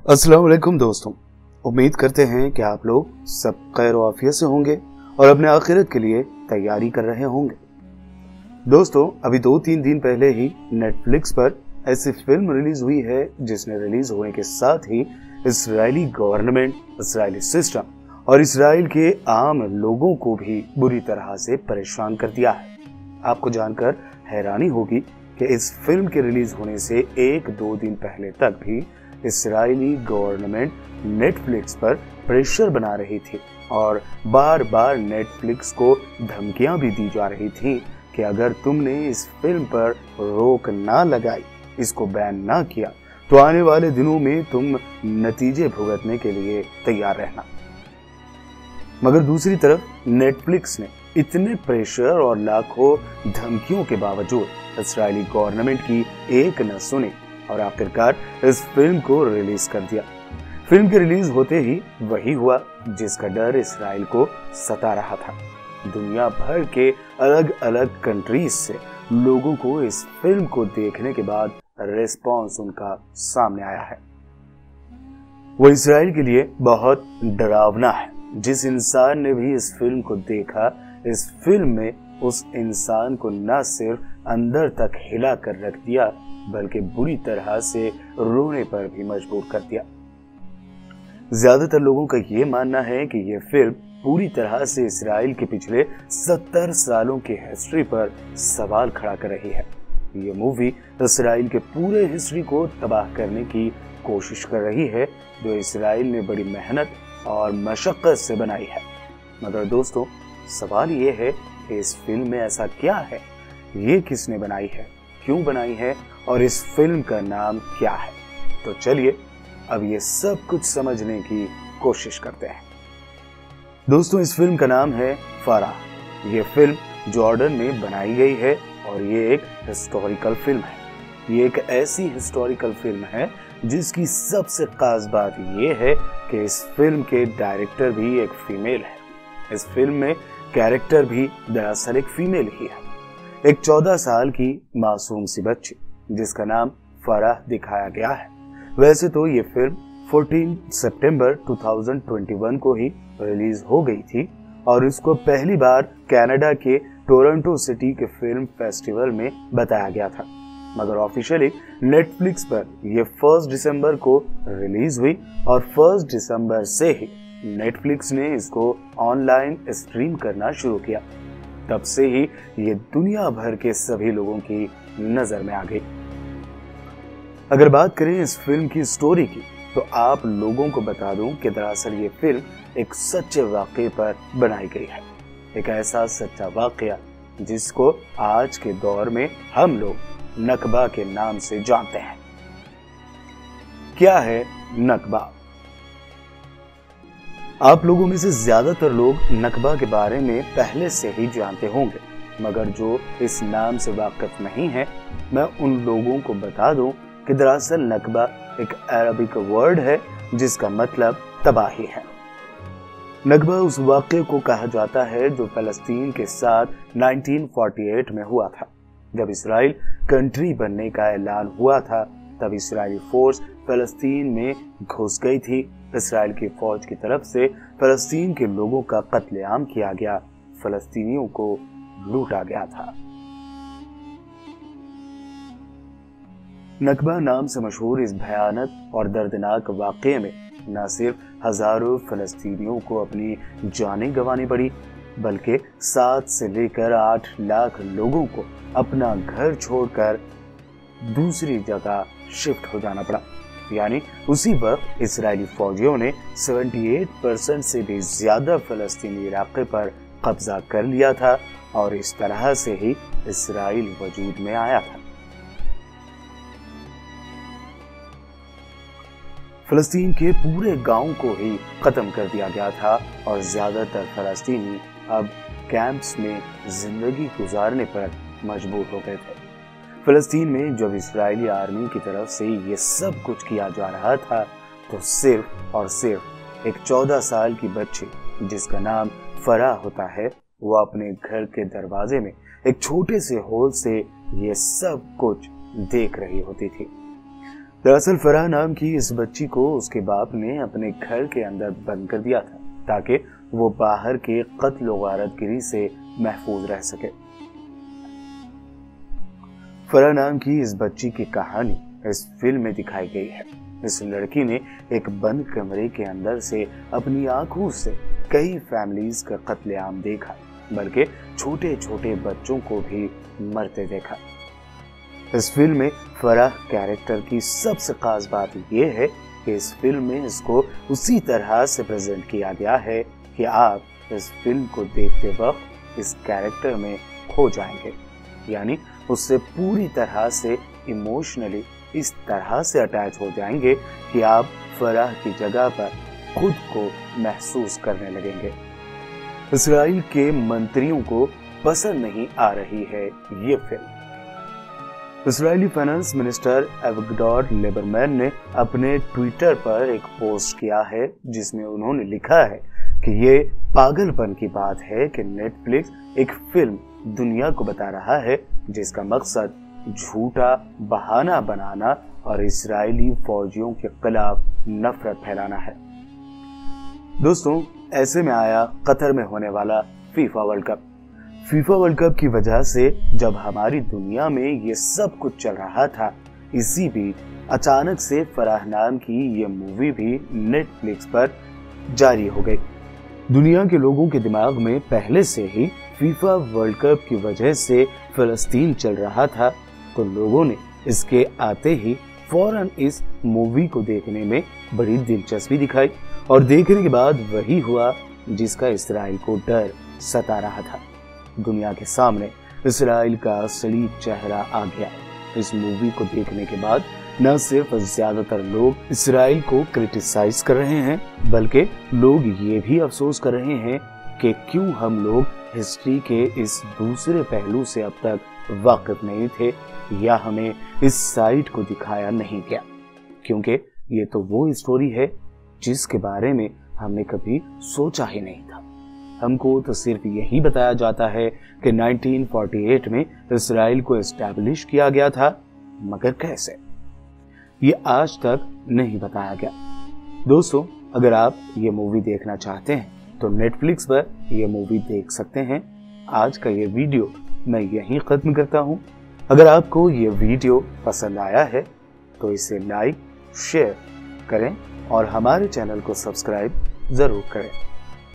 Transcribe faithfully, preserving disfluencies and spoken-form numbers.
अस्सलाम वालेकुम दोस्तों, उम्मीद करते हैं कि आप लोग सब खैर आफियत से होंगे और अपने आखिरत के लिए तैयारी कर रहे होंगे। दोस्तों, अभी दो तीन दिन पहले ही नेटफ्लिक्स पर ऐसी फिल्म रिलीज हुई है जिसने रिलीज होने के साथ ही इजरायली गवर्नमेंट, इजरायली सिस्टम और इसराइल के आम लोगों को भी बुरी तरह से परेशान कर दिया है। आपको जानकर हैरानी होगी कि इस फिल्म के रिलीज होने से एक दो दिन पहले तक भी इसराइली गवर्नमेंट नेटफ्लिक्स पर प्रेशर बना रही थी और बार बार नेटफ्लिक्स को धमकियां भी दी जा रही थी कि अगर तुमने इस फिल्म पर रोक ना लगाई, इसको बैन ना किया, तो आने वाले दिनों में तुम नतीजे भुगतने के लिए तैयार रहना। मगर दूसरी तरफ नेटफ्लिक्स ने इतने प्रेशर और लाखों धमकियों के बावजूद इजरायली गवर्नमेंट की एक न सुनी और आखिरकार इस फिल्म को रिलीज कर दिया। फिल्म के रिलीज होते ही वही हुआ जिसका डर इसराइल को सता रहा था। दुनिया भर के अलग अलग कंट्रीज से लोगों को इस फिल्म को देखने के बाद रिस्पॉन्स उनका सामने आया है। वो इसराइल के लिए बहुत डरावना है। जिस इंसान ने भी इस फिल्म को देखा, इस फिल्म में उस इंसान को न सिर्फ अंदर तक हिला कर रख दिया बल्कि बुरी तरह से रोने पर भी मजबूर कर दिया। ज्यादातर लोगों का ये मानना है कि यह फिल्म पूरी तरह से इसराइल के पिछले सत्तर सालों की हिस्ट्री पर सवाल खड़ा कर रही है। ये मूवी इसराइल के पूरे हिस्ट्री को तबाह करने की कोशिश कर रही है जो इसराइल ने बड़ी मेहनत और मशक्कत से बनाई है। मगर दोस्तों, सवाल ये है कि इस फिल्म में ऐसा क्या है, ये किसने बनाई है, क्यों बनाई है और इस फिल्म का नाम क्या है। तो चलिए अब ये सब कुछ समझने की कोशिश करते हैं। दोस्तों, इस फिल्म का नाम है फराह। ये फिल्म जॉर्डन में बनाई गई है और ये एक हिस्टोरिकल फिल्म है। ये एक ऐसी हिस्टोरिकल फिल्म है जिसकी सबसे खास बात ये है कि इस फिल्म के डायरेक्टर भी एक फीमेल है। इस फिल्म में कैरेक्टर भी दरअसल एक फीमेल ही है। एक चौदह साल की मासूम सी बच्ची जिसका नाम फराह दिखाया गया है। वैसे तो ये फिल्म चौदह सितंबर दो हज़ार इक्कीस को ही रिलीज हो गई थी और इसको पहली बार कनाडा के टोरंटो सिटी के फिल्म फेस्टिवल में बताया गया था। मगर ऑफिशियली नेटफ्लिक्स पर यह फर्स्ट दिसंबर को रिलीज हुई और फर्स्ट दिसंबर से ही नेटफ्लिक्स ने इसको ऑनलाइन स्ट्रीम करना शुरू किया। तब से ही ये दुनिया भर के सभी लोगों की नजर में आ गई। अगर बात करें इस फिल्म की स्टोरी की, तो आप लोगों को बता दूं कि दरअसल ये फिल्म एक सच्चे वाकये पर बनाई गई है। एक ऐसा सच्चा वाकया जिसको आज के दौर में हम लोग नकबा के नाम से जानते हैं। क्या है नकबा? आप लोगों में से ज्यादातर लोग नकबा के बारे में पहले से ही जानते होंगे, मगर जो इस नाम से वाकिफ नहीं है, मैं उन लोगों को बता दूं कि दरअसल नकबा एक अरबिक वर्ड है जिसका मतलब तबाही है। नकबा उस वाक़ये को कहा जाता है जो फलस्तीन के साथ उन्नीस सौ अड़तालीस में हुआ था। जब इसराइल कंट्री बनने का ऐलान हुआ था, तब इसराइली फोर्स फलस्तीन में घुस गई थी। इसराइल की फौज की तरफ से फलस्तीन के लोगों का कत्लेआम किया गया, फलस्तीनियों को लूटा गया था। नकबा नाम से मशहूर इस भयानक और दर्दनाक वाक़ये में न सिर्फ हजारों फलस्तीनियों को अपनी जानें गंवानी पड़ी, बल्कि सात से लेकर आठ लाख लोगों को अपना घर छोड़कर दूसरी जगह शिफ्ट हो जाना पड़ा। यानी उसी वक्त इसराइली फौजियों ने अठहत्तर परसेंट से भी ज्यादा फलस्तीनी इलाके पर कब्जा कर लिया था और इस तरह से ही इसराइल वजूद में आया था। फलस्तीन के पूरे गांव को ही खत्म कर दिया गया था और ज्यादातर फलस्तीनी अब कैंप्स में जिंदगी गुजारने पर मजबूर हो गए थे। फलस्तीन में जब इस्राएली आर्मी की तरफ से ये सब कुछ किया जा रहा था, तो सिर्फ और सिर्फ एक चौदह साल की बच्ची जिसका नाम फराह होता है, वो अपने घर के दरवाजे में एक छोटे से होल से ये सब कुछ देख रही होती थी। दरअसल फराह नाम की इस बच्ची को उसके बाप ने अपने घर के अंदर बंद कर दिया था ताकि वो बाहर के कत्ल व गारतगिरी से महफूज रह सके। फराह नाम की इस बच्ची की कहानी इस फिल्म में दिखाई गई है। इस लड़की ने एक बंद कमरे के अंदर से अपनी आंखों से कई फैमिलीज का कत्लेआम देखा, बल्कि छोटे छोटे बच्चों को भी मरते देखा। इस फिल्म में फराह कैरेक्टर की सबसे खास बात यह है कि इस फिल्म में इसको उसी तरह से प्रेजेंट किया गया है कि आप इस फिल्म को देखते वक्त इस कैरेक्टर में खो जाएंगे, यानी उससे पूरी तरह से इमोशनली इस तरह से अटैच हो जाएंगे कि आप फराह की जगह पर खुद को महसूस करने लगेंगे। इस्राइल के मंत्रियों को पसंद नहीं आ रही है ये film. Israeli finance minister Avigdor Lieberman ने अपने ट्विटर पर एक पोस्ट किया है जिसमें उन्होंने लिखा है कि ये पागलपन की बात है कि नेटफ्लिक्स एक फिल्म दुनिया को बता रहा है जिसका मकसद झूठा बहाना बनाना और इस्राइली फौजियों के खिलाफ नफरत फैलाना है। दोस्तों, ऐसे में आया कतर में होने वाला FIFA world cup. FIFA world cup की वजह से जब हमारी दुनिया में ये सब कुछ चल रहा था, इसी बीच अचानक से फराह नाम की ये मूवी भी नेटफ्लिक्स पर जारी हो गई। दुनिया के लोगों के दिमाग में पहले से ही फीफा वर्ल्ड कप की वजह से फिलिस्तीन चल रहा था, तो लोगों ने इसके आते ही फौरन इस मूवी को देखने में बड़ी दिलचस्पी दिखाई और देखने के बाद वही हुआ जिसका इस्राइल को डर सता रहा था। दुनिया के सामने इस्राइल का असली चेहरा आ गया। इस मूवी को देखने के बाद न सिर्फ ज्यादातर लोग इस्राइल को क्रिटिसाइज कर रहे हैं, बल्कि लोग ये भी अफसोस कर रहे हैं कि क्यों हम लोग हिस्ट्री के इस दूसरे पहलू से अब तक वाकिफ नहीं थे या हमें इस साइड को दिखाया नहीं गया, क्योंकि ये तो वो स्टोरी है जिसके बारे में हमने कभी सोचा ही नहीं था। हमको तो सिर्फ यही बताया जाता है कि नाइनटीन फोर्टी एट में इस्राइल को एस्टैब्लिश किया गया था, मगर कैसे, ये आज तक नहीं बताया गया। दोस्तों, अगर आप ये मूवी देखना चाहते हैं तो नेटफ्लिक्स पर ये मूवी देख सकते हैं। आज का ये वीडियो मैं यहीं खत्म करता हूँ। अगर आपको ये वीडियो पसंद आया है तो इसे लाइक शेयर करें और हमारे चैनल को सब्सक्राइब जरूर करें।